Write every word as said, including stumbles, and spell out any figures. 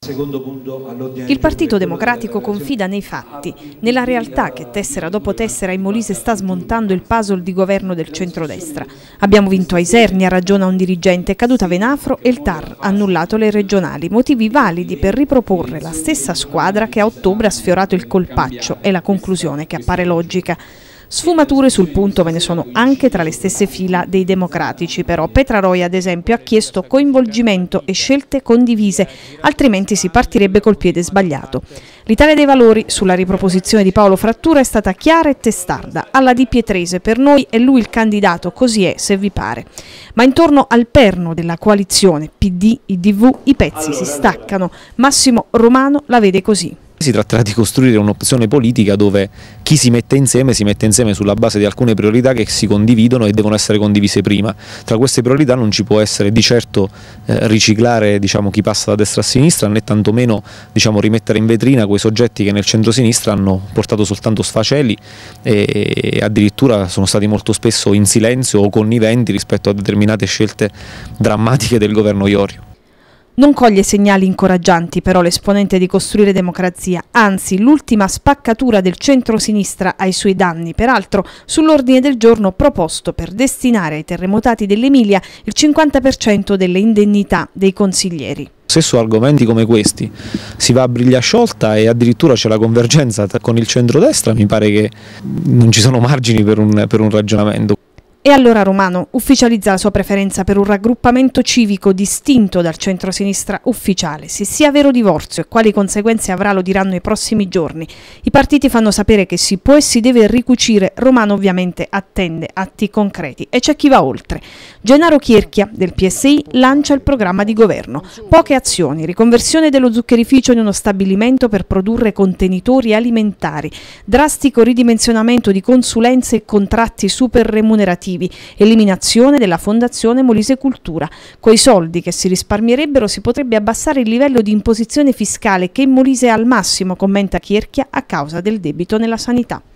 Secondo punto all'ordine. Il Partito Democratico confida nei fatti, nella realtà che tessera dopo tessera in Molise sta smontando il puzzle di governo del centrodestra. Abbiamo vinto a Isernia, ragiona un dirigente, è caduta Venafro e il T A R ha annullato le regionali, motivi validi per riproporre la stessa squadra che a ottobre ha sfiorato il colpaccio, è la conclusione che appare logica. Sfumature sul punto ve ne sono anche tra le stesse fila dei democratici, però Petraroi ad esempio ha chiesto coinvolgimento e scelte condivise, altrimenti si partirebbe col piede sbagliato. L'Italia dei Valori sulla riproposizione di Paolo Frattura è stata chiara e testarda, alla Di Pietrese per noi è lui il candidato, così è se vi pare. Ma intorno al perno della coalizione P D, I D V i pezzi si staccano, Massimo Romano la vede così. Si tratterà di costruire un'opzione politica dove chi si mette insieme si mette insieme sulla base di alcune priorità che si condividono e devono essere condivise prima. Tra queste priorità non ci può essere di certo eh, riciclare diciamo, chi passa da destra a sinistra, né tantomeno diciamo, rimettere in vetrina quei soggetti che nel centro-sinistra hanno portato soltanto sfaceli e addirittura sono stati molto spesso in silenzio o conniventi rispetto a determinate scelte drammatiche del governo Iorio. Non coglie segnali incoraggianti però l'esponente di Costruire Democrazia, anzi l'ultima spaccatura del centro-sinistra ai suoi danni, peraltro sull'ordine del giorno proposto per destinare ai terremotati dell'Emilia il cinquanta per cento delle indennità dei consiglieri. Se su argomenti come questi si va a briglia sciolta e addirittura c'è la convergenza con il centrodestra, mi pare che non ci sono margini per un, per un ragionamento. E allora Romano ufficializza la sua preferenza per un raggruppamento civico distinto dal centrosinistra ufficiale. Se sia vero divorzio e quali conseguenze avrà lo diranno i prossimi giorni. I partiti fanno sapere che si può e si deve ricucire. Romano ovviamente attende atti concreti e c'è chi va oltre. Gennaro Chierchia del P S I lancia il programma di governo. Poche azioni, riconversione dello zuccherificio in uno stabilimento per produrre contenitori alimentari, drastico ridimensionamento di consulenze e contratti super remunerativi, eliminazione della Fondazione Molise Cultura. Coi soldi che si risparmierebbero si potrebbe abbassare il livello di imposizione fiscale che in Molise è al massimo, commenta Chierchia, a causa del debito nella sanità.